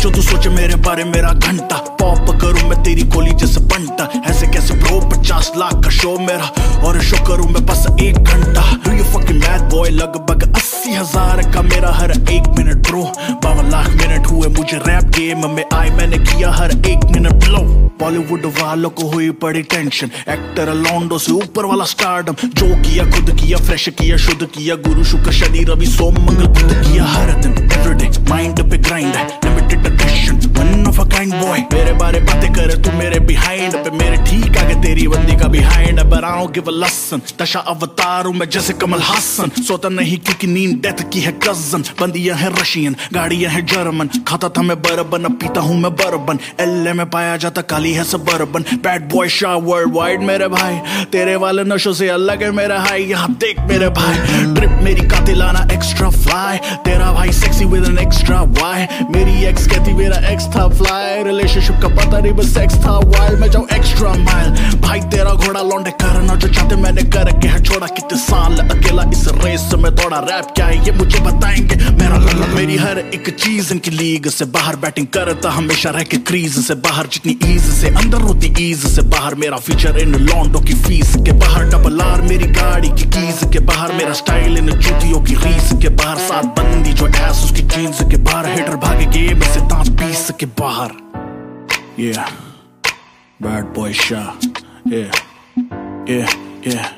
जो तू सोचे मेरे बारे मेरा घंटा पॉप करूं मैं तेरी गोली जैसे बंटा। ऐसे कैसे ब्रो 50 लाख का शो मेरा और शो करूं मैं बस 1 घंटा। Do you fucking mad boy लगभग 80,000 का मेरा हर 1 मिनट ब्रो। 52 लाख मिनट हुए मुझे रैप गेम में आए मैंने किया हर 1 मिनट ब्लो। बॉलीवुड वालों को हुई बड़ी टेंशन एक्टर लॉन्डो से ऊपर वाला स्टारडम। जो किया खुद किया फ्रेश किया शुद्ध किया गुरु शुक्र शनि रवि सोम मंगल बुध किया हर दिन एवरीडे माइंड पे ग्राइंड है limited edition one of a kind boy. मेरे बारे बातें करे तू मेरे बिहाइंड पे मेरे ठीक आगे तेरी बंदी का बिहाइंड है। बराओ गिव अ लसन दशा अवतार हूं मैं जैसे कमल हासन। सोता नहीं क्योंकि नींद डेथ की है कजन। बंदियां है रशियन गाड़ियां है जर्मन खाता था मैं बर्बन अब पीता हूं मैं बर्बन। एलए में पाया जाता काली है suburban. Bad boy Shah world wide मेरे भाई तेरे वाले नशों से अलग है मेरा हाई। यहाँ देख मेरे भाई ट्रिप मेरी कातिलाना एक्स्ट्रा फ्लाई। तेरा भाई sexy with an extra Y. मेरी एक्स कहती मेरा एक्स था फ्लाई। रिलेशनशिप का पता नहीं बस सेक्स था वाइल्ड। मैं जाऊं एक्स्ट्रा माइल भाई तेरा घोड़ा लौंडे करना जो चाहते मैंने करके है छोड़ा। कितने साल अकेला इस रेस में दौड़ा रैप क्या है ये मुझे बताएंगे। मेरा लल्ला मेरी हर एक चीज इनकी लीग से बाहर बैटिंग करता हमेशा रह के क्रीज से बाहर। जितनी ईज से अंदर होती ईज से बाहर। मेरा फीचर इन लॉन्डो की फीस के बाहर। डबल आर मेरी गाड़ी की कीज के बाहर। मेरा स्टाइल इन जूतियों की रीस के बाहर। साथ बंदी जो एस उसकी जीन्स के बाहर। हेटर भागे गेम से दांत पीस के बाहर। Yeah, bad boy Shah. Yeah, yeah, yeah.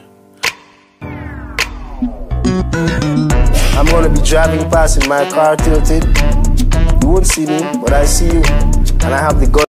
I'm gonna be driving past in my car tilted. You won't see me, but I see you, and I have the gun.